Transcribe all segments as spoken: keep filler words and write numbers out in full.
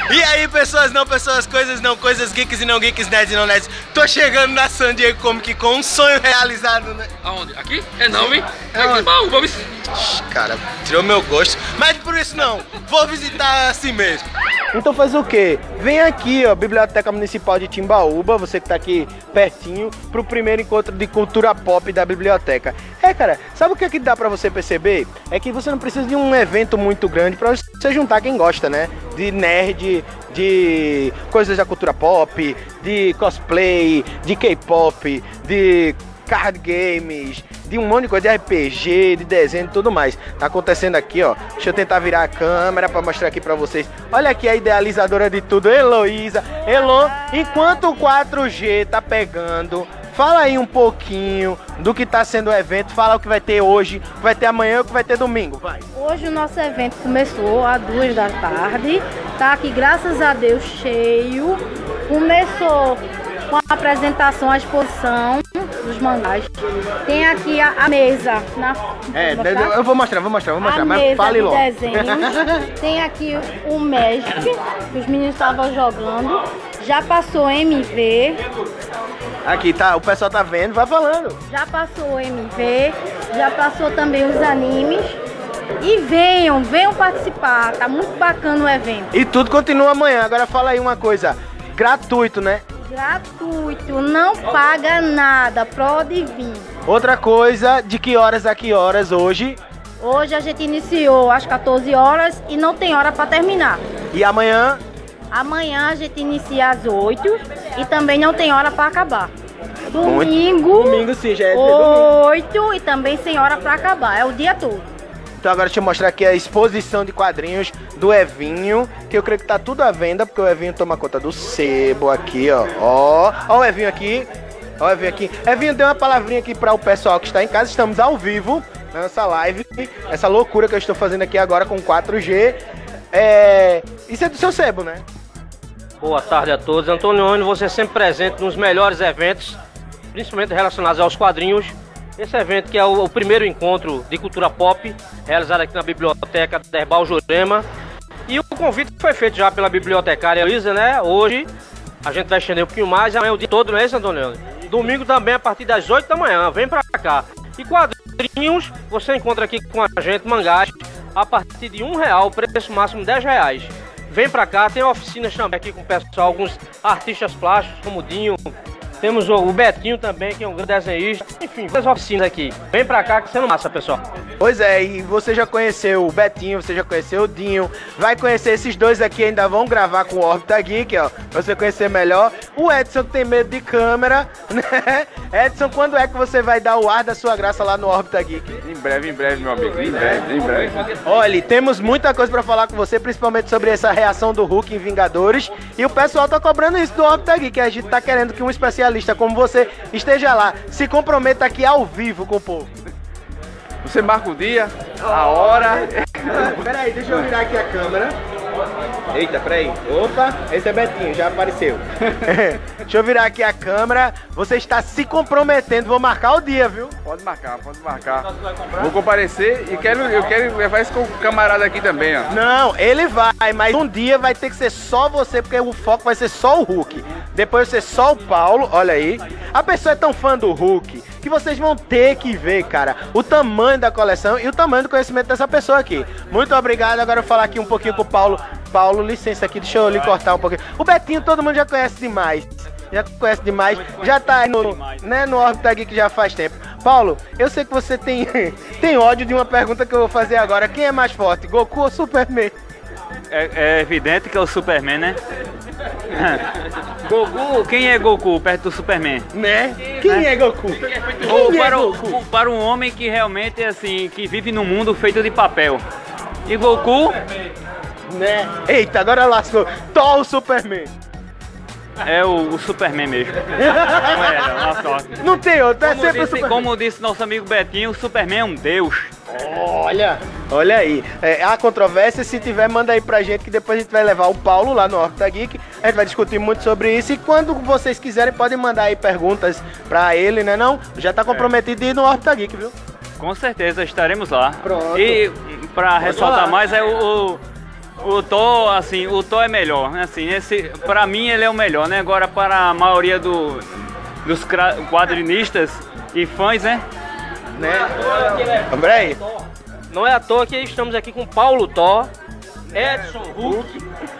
E aí, pessoas não, pessoas, coisas não, coisas, geeks e não geeks, nerds e não nerds. Tô chegando na San Diego Comic Con, um sonho realizado, né? Aonde? Aqui? É não, hein? É É onde? bom, vamos... Cara, tirou meu gosto. Mas por isso não, vou visitar assim mesmo. Então faz o quê? Vem aqui, ó, Biblioteca Municipal de Timbaúba, você que tá aqui pertinho, pro primeiro encontro de cultura pop da biblioteca. É, cara, sabe o que é que dá pra você perceber? É que você não precisa de um evento muito grande pra você juntar quem gosta, né? De nerd, de coisas da cultura pop, de cosplay, de K-pop, de card games, de um monte de coisa, de R P G, de desenho e tudo mais. Tá acontecendo aqui, ó. Deixa eu tentar virar a câmera pra mostrar aqui pra vocês. Olha aqui a idealizadora de tudo, Heloísa. Elon, enquanto o quatro G tá pegando, fala aí um pouquinho do que tá sendo o evento. Fala o que vai ter hoje, o que vai ter amanhã e o que vai ter domingo, vai. Hoje o nosso evento começou às duas da tarde. Tá aqui, graças a Deus, cheio. Começou com a apresentação, a exposição dos mangás. Tem aqui a, a mesa. Na, É, eu vou mostrar, vou mostrar, vou mostrar, a mas mesa fale de logo. desenhos. Tem aqui o Magic, que os meninos estavam jogando. Já passou M V. Aqui, tá, o pessoal tá vendo, vai falando. Já passou o M V. Já passou também os animes. E venham, venham participar. Tá muito bacana o evento. E tudo continua amanhã. Agora fala aí uma coisa, gratuito, né? Gratuito, não paga nada, pode vir. Outra coisa, de que horas a que horas hoje? Hoje a gente iniciou às quatorze horas e não tem hora para terminar. E amanhã? Amanhã a gente inicia às oito e também não tem hora para acabar. Muito. Domingo, Domingo sim, já é domingo. oito e também sem hora para acabar, é o dia todo. Então agora deixa eu mostrar aqui a exposição de quadrinhos do Evinho, que eu creio que tá tudo à venda, porque o Evinho toma conta do sebo aqui, ó. Ó, ó o Evinho aqui, ó o Evinho aqui. Evinho, dê uma palavrinha aqui para o pessoal que está em casa. Estamos ao vivo nessa live, essa loucura que eu estou fazendo aqui agora com quatro G. É... Isso é do seu sebo, né? Boa tarde a todos. Antônio Oni, você é sempre presente nos melhores eventos, principalmente relacionados aos quadrinhos. Esse evento que é o, o primeiro encontro de cultura pop, realizado aqui na Biblioteca Derbal Jurema. E o convite foi feito já pela bibliotecária Elisa, né? Hoje a gente vai estender um pouquinho mais, amanhã o dia todo, não é isso, Antônio? Domingo também a partir das oito da manhã, vem pra cá. E quadrinhos, você encontra aqui com a gente, mangás, a partir de um real, preço máximo dez reais. Vem pra cá, tem oficinas também aqui com o pessoal, alguns artistas plásticos, como o Dinho. Temos o Betinho também, que é um grande desenhista. Enfim, várias oficinas aqui. Vem pra cá que você não massa, pessoal. Pois é, e você já conheceu o Betinho, você já conheceu o Dinho. Vai conhecer esses dois aqui, ainda vão gravar com o Orbita Geek, ó. Pra você conhecer melhor. O Edson que tem medo de câmera, né? Edson, quando é que você vai dar o ar da sua graça lá no Orbita Geek? Em breve, em breve, meu amigo. Em breve, em breve. Olha, temos muita coisa pra falar com você, principalmente sobre essa reação do Hulk em Vingadores. E o pessoal tá cobrando isso do Orbita Geek, a gente tá querendo que um especialista como você esteja lá, se comprometa aqui ao vivo com o povo. Você marca o dia, a hora. Peraí, deixa eu virar aqui a câmera. Eita, peraí. Opa, esse é Betinho, já apareceu. Deixa eu virar aqui a câmera. Você está se comprometendo, vou marcar o dia, viu? Pode marcar, pode marcar. Vou comparecer e quero, eu quero levar esse camarada aqui também, ó. Não, ele vai, mas um dia vai ter que ser só você, porque o foco vai ser só o Hulk. Depois vai ser só o Paulo, olha aí. A pessoa é tão fã do Hulk que vocês vão ter que ver, cara, o tamanho da coleção e o tamanho do conhecimento dessa pessoa aqui. Muito obrigado, agora eu vou falar aqui um pouquinho com o Paulo. Paulo, licença aqui, deixa eu lhe cortar um pouquinho. O Betinho todo mundo já conhece demais. Já conhece demais, já tá aí no, né, no Orbita Geek já faz tempo. Paulo, eu sei que você tem, tem ódio de uma pergunta que eu vou fazer agora. Quem é mais forte, Goku ou Superman? É, é evidente que é o Superman, né? Goku, quem é Goku perto do Superman? Né? Quem né? é Goku? Ou Quem para, é o, Goku? para um homem que realmente é assim, que vive num mundo feito de papel. E Goku Né? Eita, agora lascou. Thor ou Superman? é o, o Superman mesmo. Não é, não, uma sorte. Não tem outro, é Como sempre o disse, Superman. como disse nosso amigo Betinho, o Superman é um deus. Olha, olha aí. É, há controvérsia, se tiver, manda aí pra gente que depois a gente vai levar o Paulo lá no Orbita Geek. A gente vai discutir muito sobre isso e quando vocês quiserem podem mandar aí perguntas pra ele, né não? Já tá comprometido de ir no Orbita Geek, viu? Com certeza estaremos lá. Pronto. E para ressaltar lá. mais, é o, o- O Thor, assim, o Thor é melhor, né? Assim, esse, pra mim ele é o melhor, né? Agora para a maioria do, dos quadrinistas e fãs, né? Né? André, Não é à toa que estamos aqui com Paulo Thor, Edson Hulk,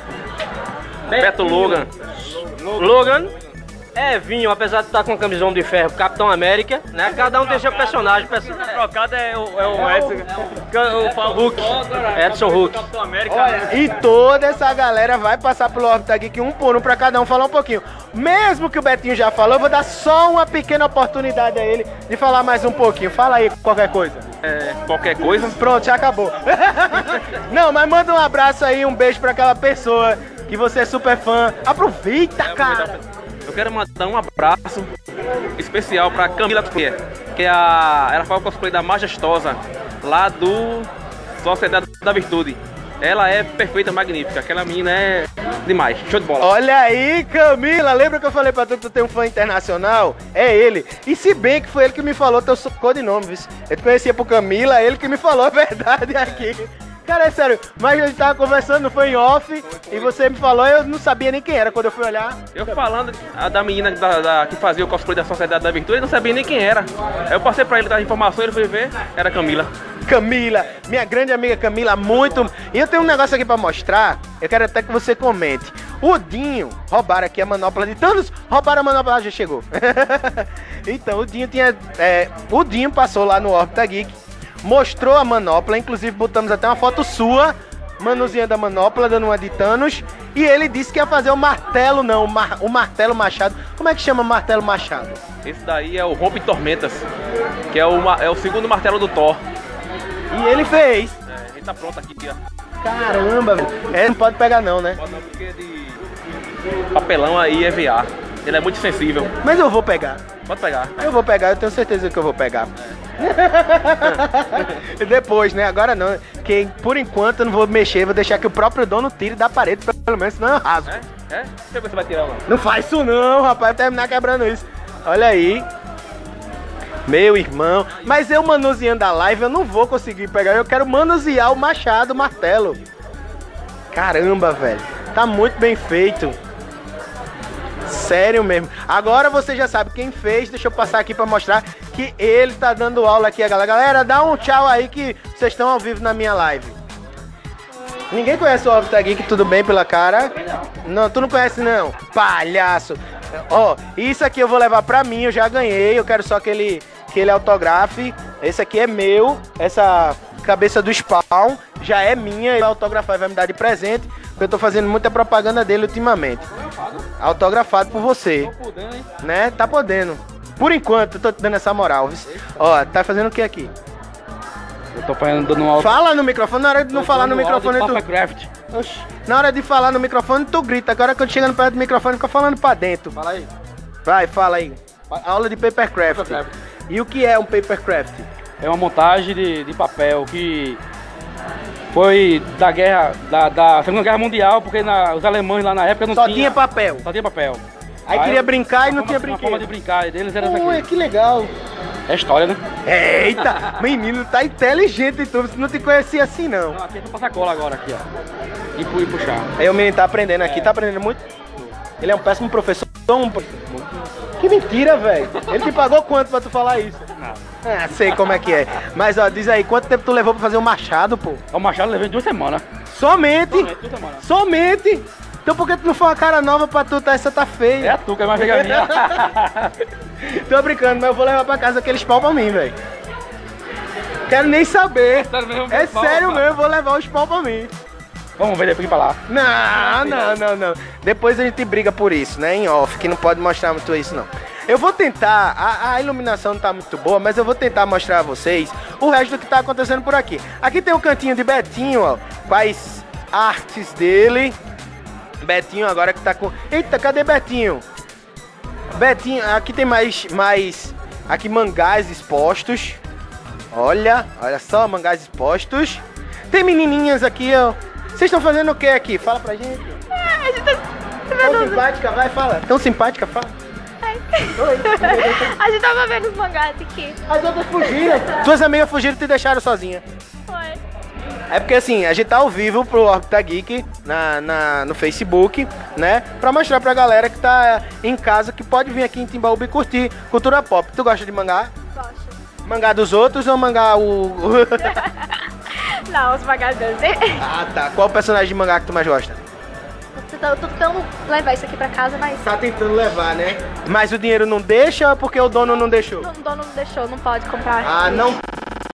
Beto Logan, Logan, Evinho, apesar de estar com a camisão de ferro, Capitão América, né? Cada um tem seu personagem. Person... Trocado é o, é o Edson, o Hulk, Edson Hulk. Capitão América. olha, e toda essa galera vai passar pelo Órbita Geek um por um pra cada um falar um pouquinho. Mesmo que o Betinho já falou, eu vou dar só uma pequena oportunidade a ele de falar mais um pouquinho. Fala aí qualquer coisa. É, qualquer coisa. Pronto, já acabou. Não, mas manda um abraço aí, um beijo pra aquela pessoa que você é super fã. Aproveita, cara. Eu quero mandar um abraço especial pra Camila Cosplay, que é a, ela faz o cosplay da Majestosa, lá do Sociedade da Virtude. Ela é perfeita, magnífica, aquela menina é demais, show de bola. Olha aí, Camila, lembra que eu falei pra tu que tu tem um fã internacional? É ele. E se bem que foi ele que me falou teu codinome, viu? Eu te conhecia por Camila, ele que me falou a verdade aqui. Cara, é sério, mas a gente tava conversando, foi em off, e você me falou, eu não sabia nem quem era quando eu fui olhar. Eu falando a da menina da, da, que fazia o cosplay da Sociedade da Virtude, eu não sabia nem quem era. Aí eu passei pra ele dar informações, ele foi ver, era Camila. Camila, minha grande amiga Camila, muito... E eu tenho um negócio aqui pra mostrar, eu quero até que você comente. O Dinho, roubaram aqui a manopla de todos, roubaram a manopla, ah, já chegou. Então, o Dinho tinha... É, o Dinho passou lá no Órbita Geek, mostrou a manopla, inclusive botamos até uma foto sua, manuseando a manopla, dando uma de Thanos, e ele disse que ia fazer o martelo, não, o, mar, o martelo machado. Como é que chama martelo machado? Esse daí é o Rompe Tormentas, que é o, é o segundo martelo do Thor. E ele fez. É, ele tá pronto aqui, ó. Caramba, velho. É, não pode pegar não, né? Pode não, porque é de papelão aí, é V A. Ele é muito sensível. Mas eu vou pegar. Pode pegar. Eu vou pegar, eu tenho certeza que eu vou pegar. É. Depois, né? Agora não. Que por enquanto eu não vou mexer, vou deixar que o próprio dono tire da parede, pelo menos, senão eu raso. É? É? Deixa eu ver se vai tirar lá. Não faz isso não, rapaz, vai terminar quebrando isso. Olha aí. Meu irmão. Mas eu manuseando a live, eu não vou conseguir pegar. Eu quero manusear o machado, o martelo. Caramba, velho. Tá muito bem feito. Sério mesmo. Agora você já sabe quem fez. Deixa eu passar aqui pra mostrar que ele tá dando aula aqui, a galera. Galera, dá um tchau aí que vocês estão ao vivo na minha live. Ninguém conhece o Órbita Geek, tudo bem pela cara? Não, tu não conhece não. Palhaço. Ó, isso aqui eu vou levar pra mim, eu já ganhei. Eu quero só que ele, que ele autografe. Esse aqui é meu. Essa cabeça do Spawn já é minha. Ele vai autografar e vai me dar de presente. Porque eu tô fazendo muita propaganda dele ultimamente. Autografado por você. Tô podendo, hein? Né? Tá podendo. Por enquanto, eu tô te dando essa moral. Viu? Ó, tá fazendo o que aqui? Eu tô fazendo dando um alto. Fala no microfone, na hora de não falar no microfone tu... Oxi. Na hora de falar no microfone tu grita. Agora quando chega perto do microfone fica falando pra dentro. Fala aí. Vai, fala aí. Aula de papercraft. papercraft. E o que é um papercraft? É uma montagem de, de papel que foi da guerra, da, da Segunda Guerra Mundial, porque na, os alemães lá na época não só tinha... Só tinha papel. Só tinha papel. Aí, aí queria brincar e não forma, tinha brinquedo. A forma de brincar deles era essa aqui. Ué, que legal. É história, né? Eita, menino, tá inteligente e tudo, não te conhecia assim não. Não, aqui é pra passar cola agora, aqui ó. E, e puxar. Aí o menino tá aprendendo aqui, é. Tá aprendendo muito. Ele é um péssimo professor. Um... Que mentira, velho. Ele te pagou quanto pra tu falar isso? Não. Ah, sei como é que é. Mas ó, diz aí, quanto tempo tu levou pra fazer o machado, pô? O machado eu levei duas semanas. Somente? Somente, duas semanas. Somente? Então por que tu não foi uma cara nova pra tu, tá? Essa tá feia. É a tu que é mais feia minha. Tô brincando, mas eu vou levar pra casa aqueles pau pra mim, velho. Quero nem saber. Sério mesmo, é pau, sério pau. mesmo, vou levar os pau pra mim. Vamos ver depois pra lá. Não, não, não, não. Depois a gente briga por isso, né? Em off, que não pode mostrar muito isso, não. Eu vou tentar, a, a iluminação não tá muito boa, mas eu vou tentar mostrar a vocês o resto do que tá acontecendo por aqui. Aqui tem um cantinho de Betinho, ó, com as artes dele. Betinho agora que tá com... Eita, cadê Betinho? Betinho, aqui tem mais, mais... Aqui mangás expostos. Olha, olha só, mangás expostos. Tem menininhas aqui, ó. Vocês estão fazendo o que aqui? Fala pra gente. Ah, a gente tá... Tão simpática, vai, fala. Tão simpática, fala. Oi. A gente tava vendo os mangás aqui. As outras fugiram. Tuas amigas fugiram e te deixaram sozinha. Foi. É porque assim, a gente tá ao vivo pro Órbita Geek na, na, no Facebook, né? Pra mostrar pra galera que tá em casa que pode vir aqui em Timbaúba e curtir cultura pop. Tu gosta de mangá? Gosto. Mangá dos outros ou mangá o... Não, os mangás deles. Ah, tá. Qual personagem de mangá que tu mais gosta? Eu tô tentando levar isso aqui pra casa, mas Tá tentando levar, né? Mas o dinheiro não deixa ou porque o dono não deixou? o dono não deixou, não pode comprar. Ah, não